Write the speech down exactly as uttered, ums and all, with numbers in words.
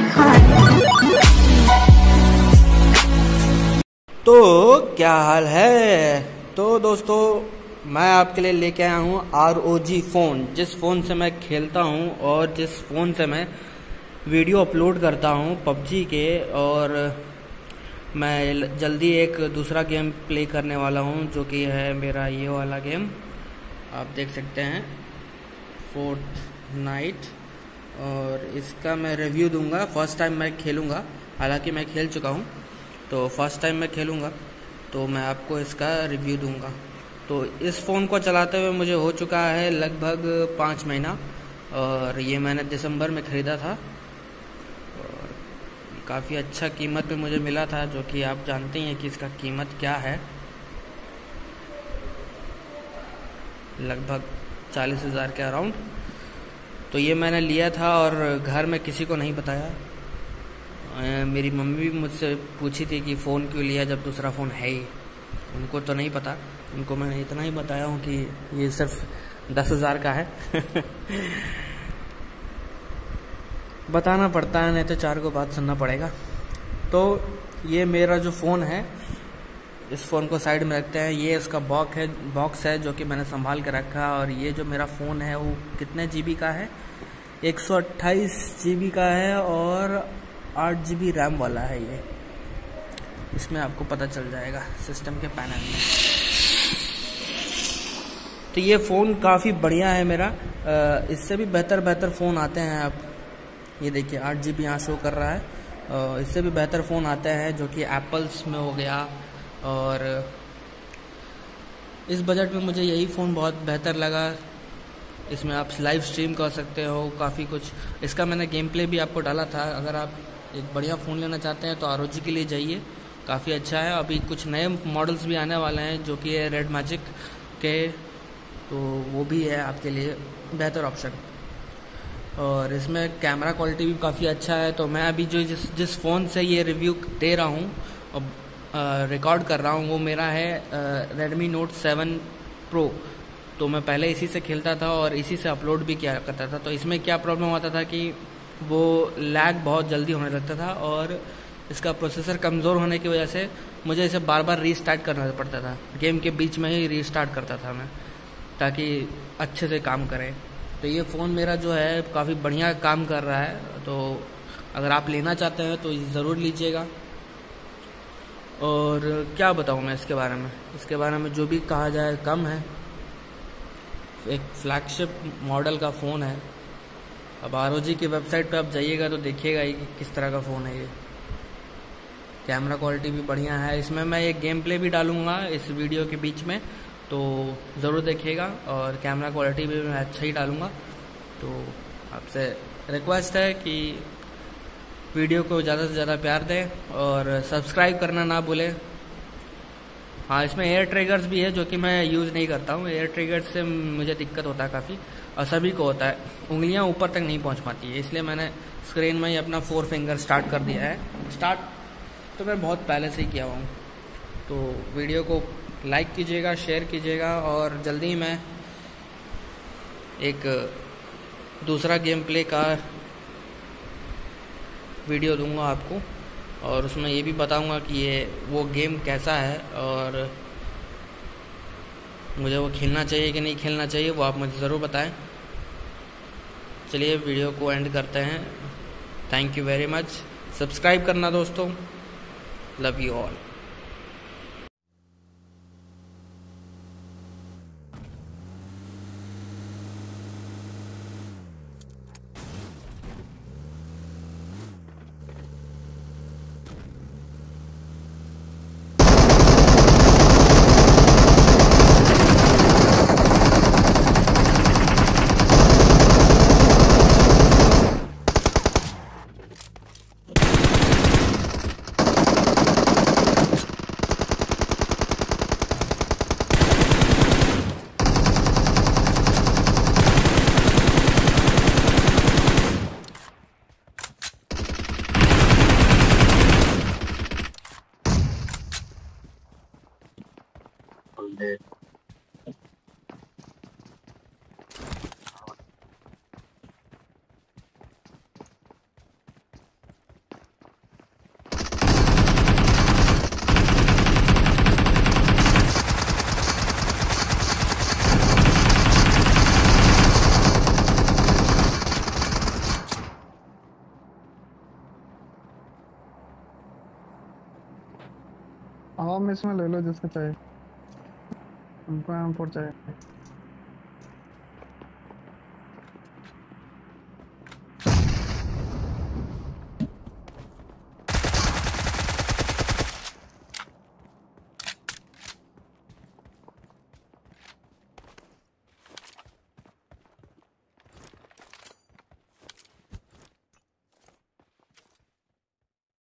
तो क्या हाल है। तो दोस्तों मैं आपके लिए लेके आया हूँ आर ओ जी फ़ोन, जिस फ़ोन से मैं खेलता हूँ और जिस फ़ोन से मैं वीडियो अपलोड करता हूँ पबजी के। और मैं जल्दी एक दूसरा गेम प्ले करने वाला हूँ जो कि है मेरा ये वाला गेम, आप देख सकते हैं, फोर्टनाइट। और इसका मैं रिव्यू दूंगा। फर्स्ट टाइम मैं खेलूँगा, हालांकि मैं खेल चुका हूँ, तो फर्स्ट टाइम मैं खेलूँगा तो मैं आपको इसका रिव्यू दूंगा। तो इस फ़ोन को चलाते हुए मुझे हो चुका है लगभग पाँच महीना, और ये मैंने दिसंबर में ख़रीदा था और काफ़ी अच्छा कीमत पे मुझे मिला था, जो कि आप जानते हैं कि इसका कीमत क्या है, लगभग चालीस हज़ार के अराउंड। तो ये मैंने लिया था और घर में किसी को नहीं बताया। मेरी मम्मी भी मुझसे पूछी थी कि फ़ोन क्यों लिया जब दूसरा फ़ोन है ही, उनको तो नहीं पता। उनको मैंने इतना ही बताया हूँ कि ये सिर्फ दस हज़ार का है। बताना पड़ता है, नहीं तो चार को बात सुनना पड़ेगा। तो ये मेरा जो फ़ोन है, इस फ़ोन को साइड में रखते हैं। ये इसका बॉक्स है बॉक्स है जो कि मैंने संभाल के रखा। और ये जो मेरा फ़ोन है वो कितने जी बी का है, एक सौ अट्ठाईस जी बी का है और आठ जी बी रैम वाला है। ये इसमें आपको पता चल जाएगा सिस्टम के पैनल में। तो ये फ़ोन काफ़ी बढ़िया है मेरा। इससे भी बेहतर बेहतर फ़ोन आते हैं। आप ये देखिए आठ जी बी यहाँ शो कर रहा है। इससे भी बेहतर फ़ोन आते हैं जो कि एप्पल्स में हो गया। और इस बजट में मुझे यही फ़ोन बहुत बेहतर लगा। इसमें आप लाइव स्ट्रीम कर सकते हो काफ़ी कुछ। इसका मैंने गेम प्ले भी आपको डाला था। अगर आप एक बढ़िया फ़ोन लेना चाहते हैं तो आर ओ जी के लिए जाइए, काफ़ी अच्छा है। अभी कुछ नए मॉडल्स भी आने वाले हैं जो कि है रेड मैजिक के, तो वो भी है आपके लिए बेहतर ऑप्शन। और इसमें कैमरा क्वालिटी भी काफ़ी अच्छा है। तो मैं अभी जो जिस जिस फ़ोन से ये रिव्यू दे रहा हूँ और रिकॉर्ड कर रहा हूँ वो मेरा है रेडमी नोट सेवन प्रो। तो मैं पहले इसी से खेलता था और इसी से अपलोड भी किया करता था। तो इसमें क्या प्रॉब्लम होता था कि वो लैग बहुत जल्दी होने लगता था और इसका प्रोसेसर कमज़ोर होने की वजह से मुझे इसे बार बार रीस्टार्ट करना पड़ता था। गेम के बीच में ही रीस्टार्ट करता था मैं, ताकि अच्छे से काम करे। तो ये फ़ोन मेरा जो है काफ़ी बढ़िया काम कर रहा है। तो अगर आप लेना चाहते हैं तो ज़रूर लीजिएगा। और क्या बताऊँ मैं इसके बारे में, इसके बारे में जो भी कहा जाए कम है। एक फ्लैगशिप मॉडल का फ़ोन है। अब आर ओ जी की वेबसाइट पे आप जाइएगा तो देखिएगा ही कि किस तरह का फ़ोन है ये। कैमरा क्वालिटी भी बढ़िया है। इसमें मैं एक गेम प्ले भी डालूँगा इस वीडियो के बीच में, तो ज़रूर देखिएगा। और कैमरा क्वालिटी भी मैं अच्छा ही डालूँगा। तो आपसे रिक्वेस्ट है कि वीडियो को ज़्यादा से ज़्यादा प्यार दें और सब्सक्राइब करना ना भूलें। हाँ, इसमें एयर ट्रिगर्स भी है जो कि मैं यूज़ नहीं करता हूँ। एयर ट्रिगर्स से मुझे दिक्कत होता है काफ़ी, और सभी को होता है। उंगलियाँ ऊपर तक नहीं पहुँच पाती है, इसलिए मैंने स्क्रीन में ही अपना फोर फिंगर स्टार्ट कर दिया है। स्टार्ट तो मैं बहुत पहले से ही किया हुआ हूँ। तो वीडियो को लाइक कीजिएगा, शेयर कीजिएगा, और जल्दी ही मैं एक दूसरा गेम प्ले का वीडियो दूंगा आपको, और उसमें ये भी बताऊंगा कि ये वो गेम कैसा है और मुझे वो खेलना चाहिए कि नहीं खेलना चाहिए, वो आप मुझे ज़रूर बताएं। चलिए वीडियो को एंड करते हैं। Thank you very much. Subscribe करना दोस्तों। Love you all. Dead. आवाम में इसमें ले लो जिसको चाहिए। हमको एम फोर चाहिए।